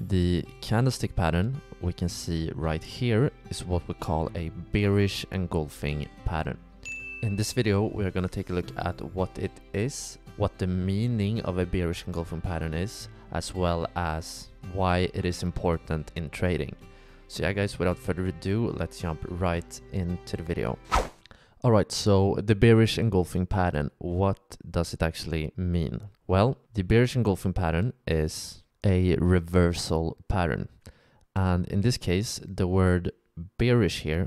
The candlestick pattern we can see right here is what we call a bearish engulfing pattern. In this video, we are going to take a look at what it is, what the meaning of a bearish engulfing pattern is, as well as why it is important in trading. So yeah guys, without further ado, let's jump right into the video. Alright, so the bearish engulfing pattern, what does it actually mean? Well, the bearish engulfing pattern is a reversal pattern. And in this case, the word bearish here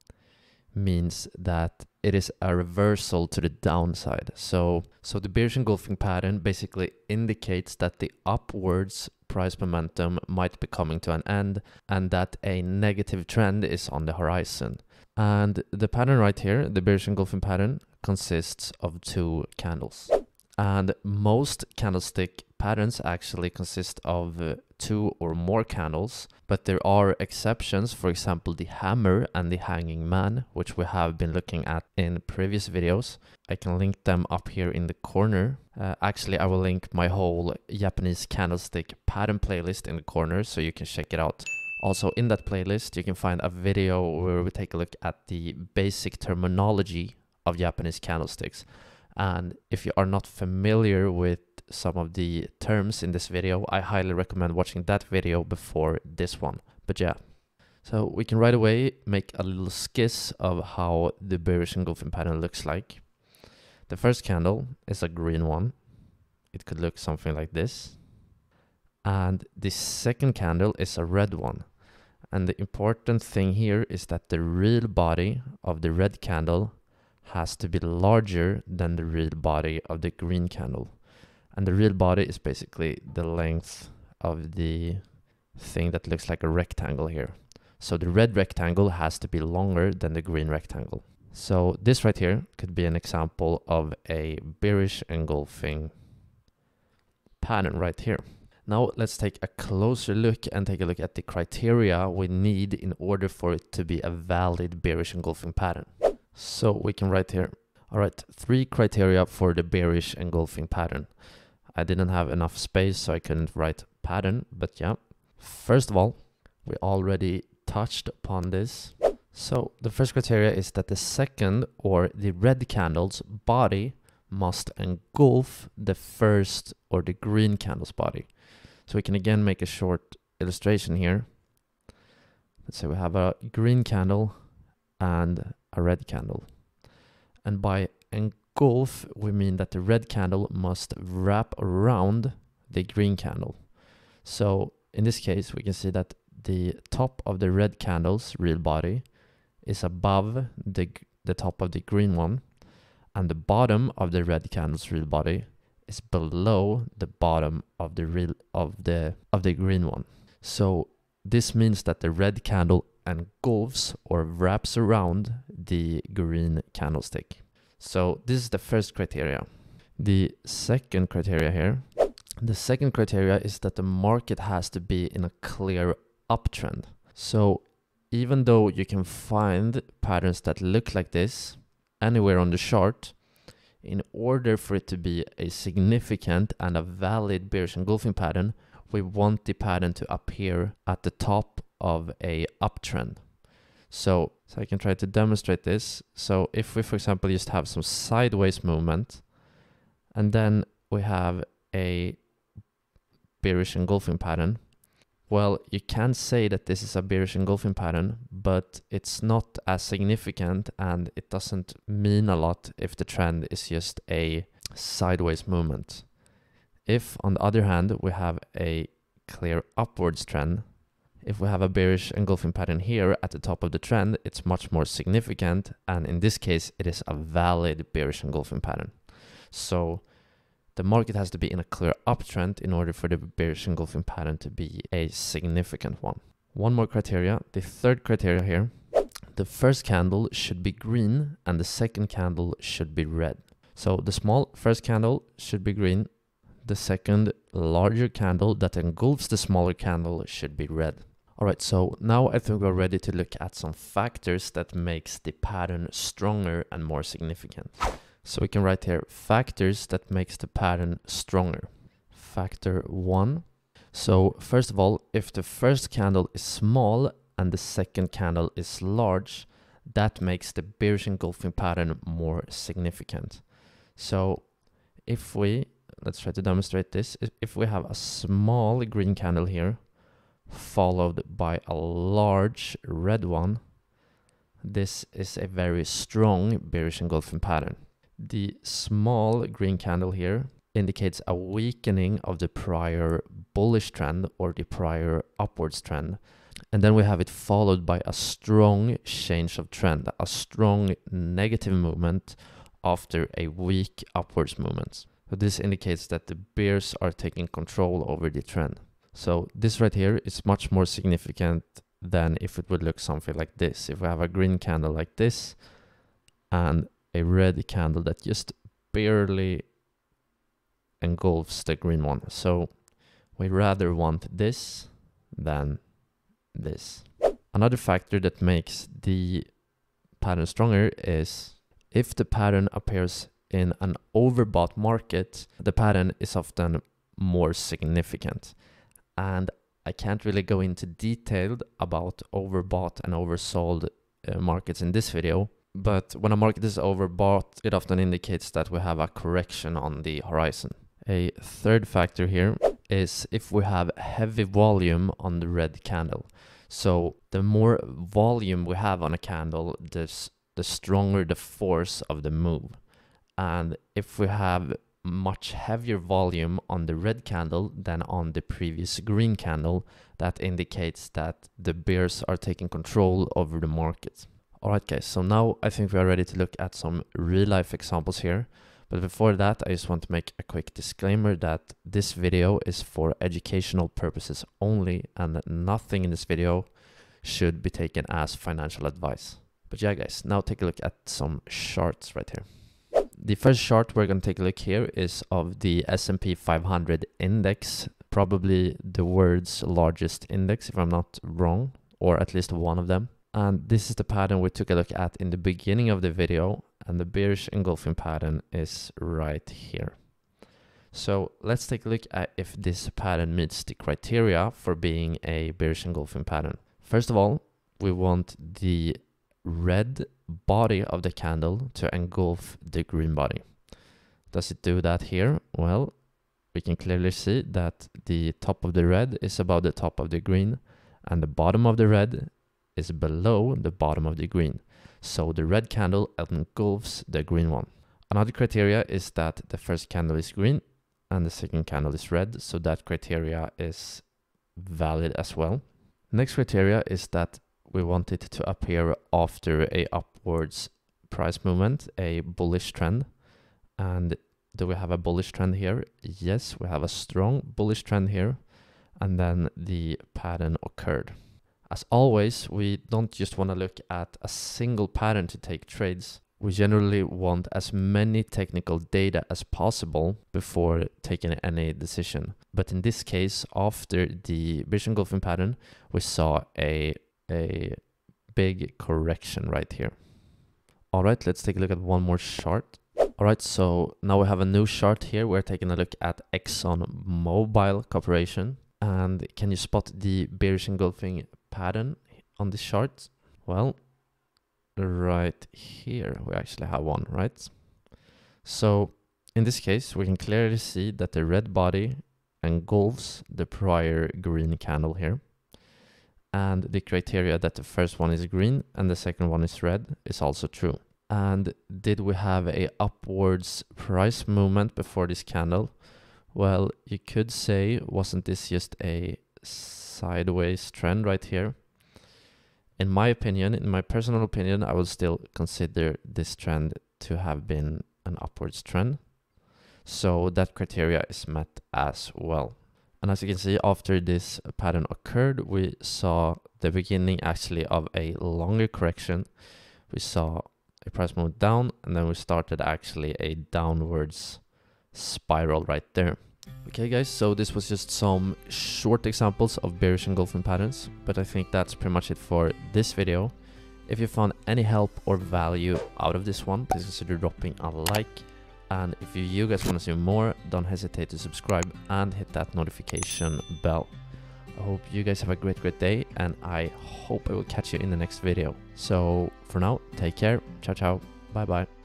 means that it is a reversal to the downside. So the bearish engulfing pattern basically indicates that the upwards price momentum might be coming to an end and that a negative trend is on the horizon. And the pattern right here, the bearish engulfing pattern, consists of two candles. And most candlestick patterns actually consist of two or more candles, but there are exceptions, for example the hammer and the hanging man, which we have been looking at in previous videos. I can link them up here in the corner. Actually, I will link my whole Japanese candlestick pattern playlist in the corner so you can check it out. Also in that playlist you can find a video where we take a look at the basic terminology of Japanese candlesticks. And if you are not familiar with some of the terms in this video, I highly recommend watching that video before this one. But yeah, so we can right away make a little sketch of how the bearish engulfing pattern looks like. The first candle is a green one. It could look something like this. And the second candle is a red one. And the important thing here is that the real body of the red candle has to be larger than the real body of the green candle. And the real body is basically the length of the thing that looks like a rectangle here. So the red rectangle has to be longer than the green rectangle. So this right here could be an example of a bearish engulfing pattern right here. Now let's take a closer look and take a look at the criteria we need in order for it to be a valid bearish engulfing pattern. So we can write here, all right, 3 criteria for the bearish engulfing pattern. I didn't have enough space, so I couldn't write pattern, but yeah. First of all, we already touched upon this. So the first criteria is that the second or the red candle's body must engulf the first or the green candle's body. So we can again make a short illustration here. Let's say we have a green candle and a red candle. And by engulf, we mean that the red candle must wrap around the green candle. So in this case, we can see that the top of the red candle's real body is above the top of the green one, and the bottom of the red candle's real body is below the bottom of the green one. So this means that the red candle engulfs or wraps around the green candlestick. So this is the first criteria. The second criteria here, the second criteria is that the market has to be in a clear uptrend. So even though you can find patterns that look like this anywhere on the chart, in order for it to be a significant and a valid bearish engulfing pattern, we want the pattern to appear at the top of a uptrend. So I can try to demonstrate this. So if we, for example, just have some sideways movement, and then we have a bearish engulfing pattern, well, you can say that this is a bearish engulfing pattern, but it's not as significant and it doesn't mean a lot if the trend is just a sideways movement. If, on the other hand, we have a clear upwards trend, if we have a bearish engulfing pattern here at the top of the trend, it's much more significant, and in this case, it is a valid bearish engulfing pattern. So the market has to be in a clear uptrend in order for the bearish engulfing pattern to be a significant one. One more criteria, the third criteria here, the first candle should be green and the second candle should be red. So the small first candle should be green, the second larger candle that engulfs the smaller candle should be red. Alright, so now I think we're ready to look at some factors that makes the pattern stronger and more significant. So we can write here factors that makes the pattern stronger. Factor 1, So first of all, if the first candle is small and the second candle is large, that makes the bearish engulfing pattern more significant. So if we, let's try to demonstrate this, if we have a small green candle here, followed by a large red one, this is a very strong bearish engulfing pattern. The small green candle here indicates a weakening of the prior bullish trend or the prior upwards trend. And then we have it followed by a strong change of trend, a strong negative movement after a weak upwards movement. So this indicates that the bears are taking control over the trend. So this right here is much more significant than if it would look something like this. If we have a green candle like this and a red candle that just barely engulfs the green one. So we rather want this than this. Another factor that makes the pattern stronger is if the pattern appears in an overbought market, the pattern is often more significant. And I can't really go into detail about overbought and oversold markets in this video, but when a market is overbought, it often indicates that we have a correction on the horizon. A third factor here is if we have heavy volume on the red candle. So the more volume we have on a candle, the stronger the force of the move. And if we have much heavier volume on the red candle than on the previous green candle, that indicates that the bears are taking control over the market. Alright guys, so now I think we are ready to look at some real life examples here. But before that, I just want to make a quick disclaimer that this video is for educational purposes only, and that nothing in this video should be taken as financial advice. But yeah guys, now take a look at some charts right here. The first chart we're going to take a look here is of the S&P 500 index, probably the world's largest index if I'm not wrong, or at least one of them. And this is the pattern we took a look at in the beginning of the video, and the bearish engulfing pattern is right here. So let's take a look at if this pattern meets the criteria for being a bearish engulfing pattern. First of all, we want the red body of the candle to engulf the green body. Does it do that here? Well, we can clearly see that the top of the red is above the top of the green, and the bottom of the red is below the bottom of the green. So the red candle engulfs the green one. Another criteria is that the first candle is green and the second candle is red, so that criteria is valid as well. Next criteria is that we want it to appear after a upwards price movement, a bullish trend. And do we have a bullish trend here? Yes, we have a strong bullish trend here, and then the pattern occurred. As always, we don't just want to look at a single pattern to take trades. We generally want as many technical data as possible before taking any decision. But in this case, after the bearish engulfing pattern, we saw a big correction right here. All right, let's take a look at one more chart. All right, so now we have a new chart here. We're taking a look at Exxon Mobil Corporation. And can you spot the bearish engulfing pattern on this chart? Well, right here we actually have one, right? So in this case, we can clearly see that the red body engulfs the prior green candle here. And the criteria that the first one is green and the second one is red is also true. And did we have a upwards price movement before this candle? Well, you could say, wasn't this just a sideways trend right here? In my opinion, in my personal opinion, I would still consider this trend to have been an upwards trend. So that criteria is met as well. And as you can see, after this pattern occurred, we saw the beginning actually of a longer correction. We saw a price move down, and then we started actually a downwards spiral right there. Okay guys, so this was just some short examples of bearish engulfing patterns, but I think that's pretty much it for this video. If you found any help or value out of this one, please consider dropping a like. And if you guys want to see more, don't hesitate to subscribe and hit that notification bell. I hope you guys have a great day, and I hope I will catch you in the next video. So for now, take care. Ciao, ciao. Bye bye.